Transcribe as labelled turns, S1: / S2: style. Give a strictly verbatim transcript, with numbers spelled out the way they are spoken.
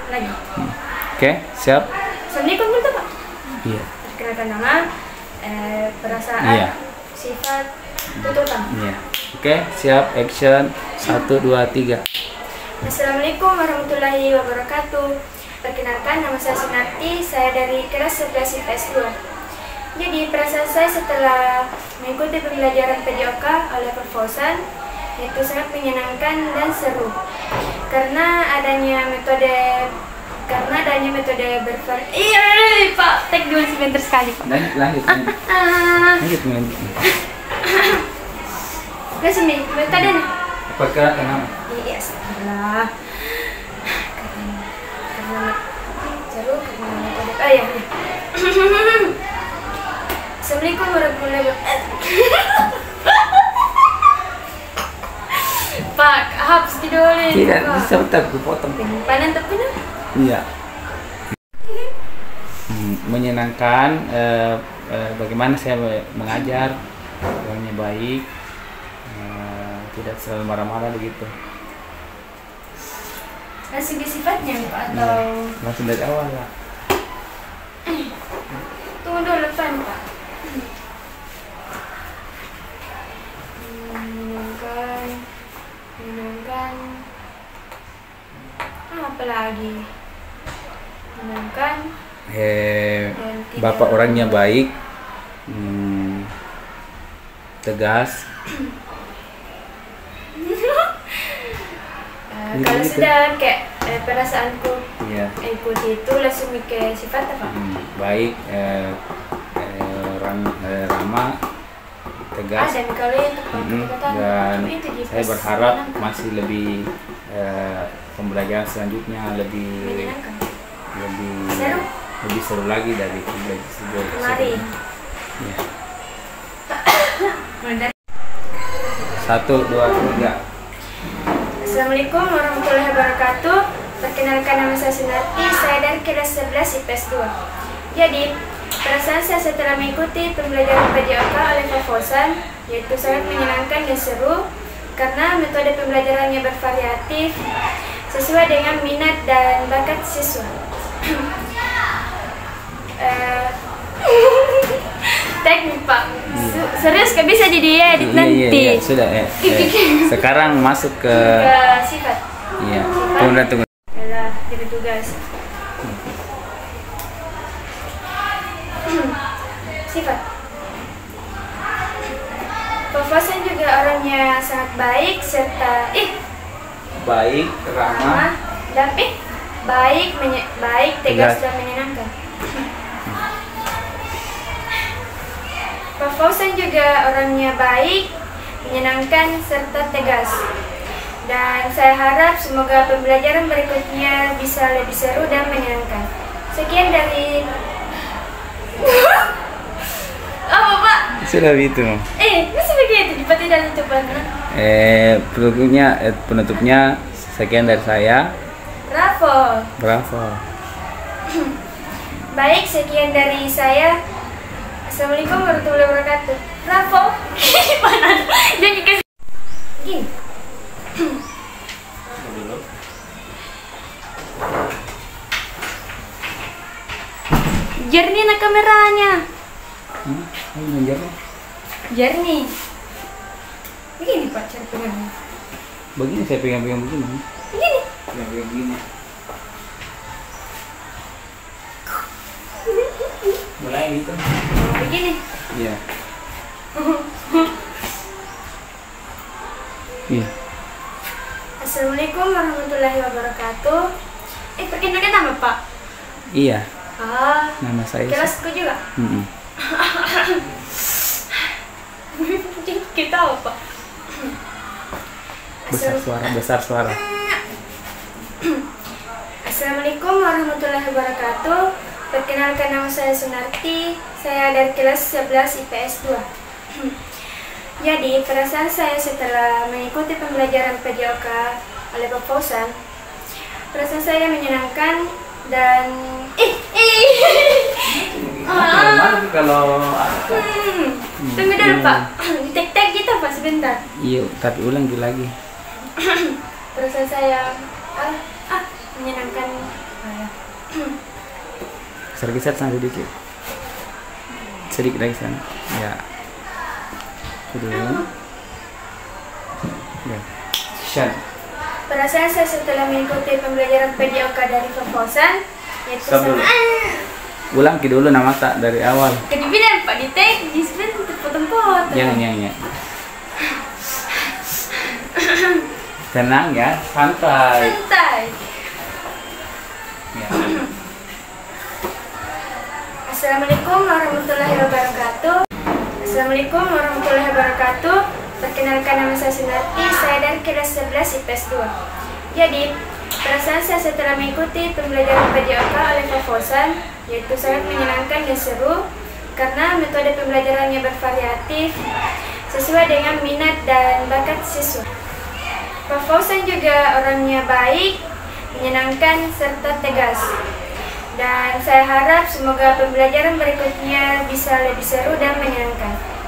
S1: lagi.
S2: Hmm. Oke, siap.
S1: Assalamualaikum betul Pak.
S2: Iya.
S1: Perkenalkan nama, eh, perasaan,
S2: Iya.
S1: sifat, tuntutan.
S2: Iya. Oke, siap. Action. Satu, dua, tiga.
S1: Assalamualaikum warahmatullahi wabarakatuh. Perkenalkan nama saya Sunarti, saya dari kelas sebelas I P S dua. Jadi perasaan saya setelah mengikuti pembelajaran P D O K oleh Pak Fauzan itu sangat menyenangkan dan seru karena adanya metode karena adanya metode bervariasi. Iya Pak, take dulu sebentar sekali Pak.
S2: Lanjut, lanjut, lanjut.
S1: Ah,
S2: Lanjut, lanjut.
S1: Gak sih metodenya?
S2: Perkenalkan nama.
S1: Iya, salah. Karena karena seru karena metode. Oh ya. Assalamualaikum warahmatullahi wabarakatuh. Pak, hapus dulu.
S2: Tidak bisa bentar, gue potong.
S1: Panen tapi no?
S2: Iya. Hmm, menyenangkan. Eh, eh, bagaimana saya mengajar, orangnya baik, eh, tidak selalu marah-marah begitu.
S1: Langsung di sifatnya Pak atau?
S2: Ya, langsung dari awal lah.
S1: Tunggu dulu depan Pak. Menyenangkan, menyenangkan. Apa lagi? Menyenangkan.
S2: Eh,
S1: Dan tidak-
S2: bapak orangnya baik, hmm, tegas.
S1: Eh,
S2: Gitu,
S1: kalau
S2: gitu.
S1: sudah kayak eh, perasaanku
S2: Iya.
S1: ikuti itu langsung mikir sifat apa?
S2: Hmm, baik, eh, eh, orang eh, ramah, tegas.
S1: Ah, dan kalau itu
S2: Mm-mm.
S1: kata-kata
S2: Dan
S1: cuma itu di
S2: saya
S1: pas
S2: berharap
S1: menyenangkan.
S2: masih lebih eh, pembelajaran selanjutnya lebih
S1: Menyenangkan.
S2: lebih
S1: Seru.
S2: lebih seru lagi dari pembelajaran sebelum-
S1: Kemarin.
S2: Ya.
S1: Benar.
S2: Satu, dua, tiga.
S1: Assalamualaikum warahmatullahi wabarakatuh. Perkenalkan nama saya Sunarti, saya dari kelas sebelas I P S dua. Jadi, perasaan saya setelah mengikuti pembelajaran P D O K oleh Pak Fauzan yaitu sangat menyenangkan dan seru karena metode pembelajarannya bervariatif sesuai dengan minat dan bakat siswa. Eh, teknik Pak, Se- serius gak bisa jadi edit
S2: Iya,
S1: nanti.
S2: iya, iya, sudah ya. Eh, sekarang masuk ke
S1: Ke sifat.
S2: iya. Tunggu, tunggu.
S1: Adalah jadi tugas. Sifat. Pak Fauzan juga orangnya sangat baik serta ih
S2: Baik, ramah,
S1: ramah dan ih baik menye- baik tegas
S2: Tegas.
S1: dan menyenangkan. Pak Fauzan juga orangnya baik, menyenangkan serta tegas. Dan saya harap semoga pembelajaran berikutnya bisa lebih seru dan menyenangkan. Sekian dari apa Pak?
S2: sudah itu.
S1: Eh, masih begitu dipati dan tutupan.
S2: Eh, penutupnya, eh, penutupnya sekian dari saya.
S1: Bravo.
S2: Bravo.
S1: Baik, sekian dari saya. Assalamualaikum warahmatullahi wabarakatuh. Bravo. Gimana? Jadi kasih. Gini. Jernih na kameranya.
S2: Hmm, ini menjadi.
S1: Jernih. Begini Pak cara pegangnya.
S2: Begini saya pegang-pegang begini.
S1: Begini.
S2: Pegang-pegang begini. Mulai gitu.
S1: Begini.
S2: Iya. Iya.
S1: Assalamualaikum warahmatullahi wabarakatuh. Eh, perkenalkan nama Pak.
S2: Iya.
S1: Ah,
S2: Nama saya.
S1: kelasku juga.
S2: Mm-mm.
S1: Kita apa?
S2: Besar suara, besar suara.
S1: Assalamualaikum warahmatullahi wabarakatuh. Perkenalkan nama saya Sunarti. Saya dari kelas sebelas I P S dua. Jadi, perasaan saya setelah mengikuti pembelajaran P D O K oleh Pak Fauzan, perasaan saya menyenangkan dan ih, ih.
S2: Mana tuh kalau
S1: Hmm. Tunggu dulu Pak, tek-tek kita Pak sebentar.
S2: iya, tapi ulang dulu lagi.
S1: Perasaan saya ah, ah menyenangkan
S2: Geser-geser sana sedikit. Sedikit lagi sana. Ya. Itu dulu. Ya. Shan.
S1: Perasaan saya setelah mengikuti pembelajaran P D O K dari Pak Fauzan, yaitu
S2: Stop dulu. Ulang ki dulu nama tak dari awal.
S1: Kedibinan Pak Ditek, jisben potong-potong.
S2: Yang yang yang. Tenang ya, santai.
S1: Santai.
S2: Ya.
S1: Assalamualaikum warahmatullahi wabarakatuh. Assalamualaikum warahmatullahi wabarakatuh. Perkenalkan, nama saya Sunarti, saya dari kelas sebelas I P S dua. Jadi, perasaan saya setelah mengikuti pembelajaran P D O K oleh Pak Fauzan, yaitu sangat menyenangkan dan seru karena metode pembelajarannya bervariatif sesuai dengan minat dan bakat siswa. Pak Fauzan juga orangnya baik, menyenangkan, serta tegas. Dan saya harap semoga pembelajaran berikutnya bisa lebih seru dan menyenangkan.